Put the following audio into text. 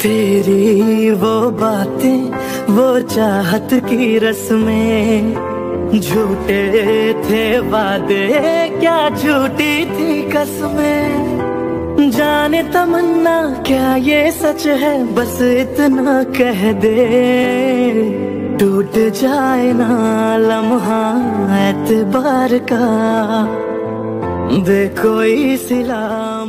तेरी वो बातें वो चाहत की रस्में, झूठे थे वादे क्या झूठी थी कसमें। जाने तमन्ना क्या ये सच है, बस इतना कह दे, टूट जाए ना लम्हा एतबार का, दे कोई सिला